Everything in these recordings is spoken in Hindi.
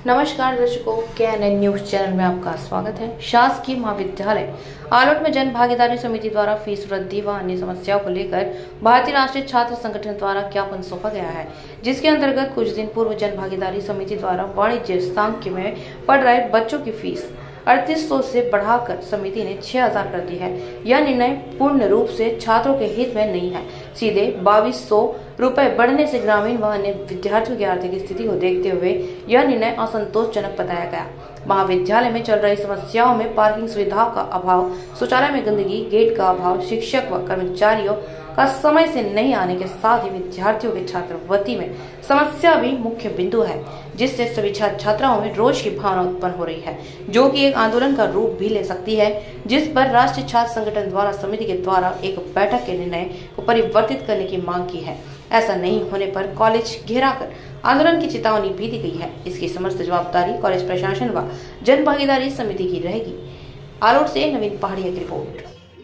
नमस्कार दर्शकों, KNN न्यूज चैनल में आपका स्वागत है। शासकीय महाविद्यालय आलोट में जन भागीदारी समिति द्वारा फीस वृद्धि व अन्य समस्याओं को लेकर भारतीय राष्ट्रीय छात्र संगठन द्वारा ज्ञापन सौंपा गया है, जिसके अंतर्गत कुछ दिन पूर्व जन भागीदारी समिति द्वारा वाणिज्य सांख्य में पढ़ रहे बच्चों की फीस 3800 से बढ़ाकर समिति ने 6000 कर दी है। यह निर्णय पूर्ण रूप से छात्रों के हित में नहीं है। सीधे 2200 रुपए बढ़ने से ग्रामीण व अन्य विद्यार्थियों की आर्थिक स्थिति को देखते हुए यह निर्णय असंतोषजनक बताया गया। महाविद्यालय में चल रही समस्याओं में पार्किंग सुविधाओं का अभाव, शौचालय में गंदगी, गेट का अभाव, शिक्षक व कर्मचारियों का समय से नहीं आने के साथ ही विद्यार्थियों के छात्रवृत्ति में समस्या भी मुख्य बिंदु है, जिससे सभी छात्राओं में रोष की भावना उत्पन्न हो रही है, जो कि एक आंदोलन का रूप भी ले सकती है, जिस पर राष्ट्रीय छात्र संगठन द्वारा समिति के द्वारा एक बैठक के निर्णय को परिवर्तित करने की मांग की है। ऐसा नहीं होने पर कॉलेज घेराकर आंदोलन की चेतावनी भी दी गई है। इसकी समस्त जवाबदारी कॉलेज प्रशासन व जन भागीदारी समिति की रहेगी। आलोट से नवीन पहाड़िया की रिपोर्ट।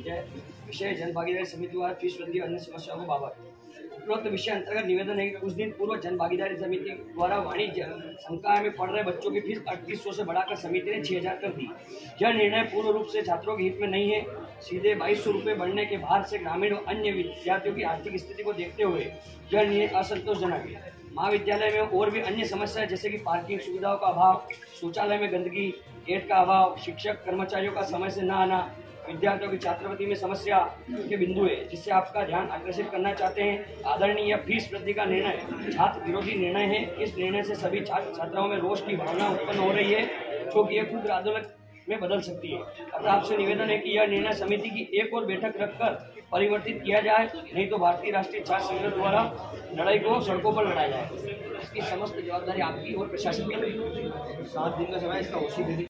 विषय जन भागीदारी समिति द्वारा फीस वृद्धि अन्य समस्याओं को बाबत उपरोक्त विषय अंतर्गत निवेदन है कि कुछ दिन पूर्व जन भागीदारी समिति द्वारा वाणिज्य संकाय में पढ़ रहे बच्चों की फीस 3800 से बढ़ाकर समिति ने 6000 कर दी। यह निर्णय पूर्ण रूप से छात्रों के हित में नहीं है। सीधे 2200 रुपए बढ़ने के बाद से ग्रामीण और अन्य विद्यार्थियों की आर्थिक स्थिति को देखते हुए यह निर्णय असंतोषजनक है। महाविद्यालय में और भी अन्य समस्याएं जैसे कि पार्किंग सुविधाओं का अभाव, शौचालय में गंदगी, गेट का अभाव, शिक्षक कर्मचारियों का समय से न आना, विद्यार्थियों की छात्रवृत्ति में समस्या के बिंदु है, जिससे आपका ध्यान आकर्षित करना चाहते हैं। आदरणीय फीस वृद्धि का निर्णय छात्र विरोधी निर्णय है। इस निर्णय से सभी छात्र छात्राओं में रोष की भावना उत्पन्न हो रही है, जो कि एक उग्र आंदोलन में बदल सकती है। अतः आपसे निवेदन है कि यह निर्णय समिति की एक और बैठक रखकर परिवर्तित किया जाए, नहीं तो भारतीय राष्ट्रीय छात्र संगठन द्वारा लड़ाई को सड़कों पर लड़ाया जाए। इसकी समस्त जवाबदारी आपकी और प्रशासन की है। 7 दिन का समय इसका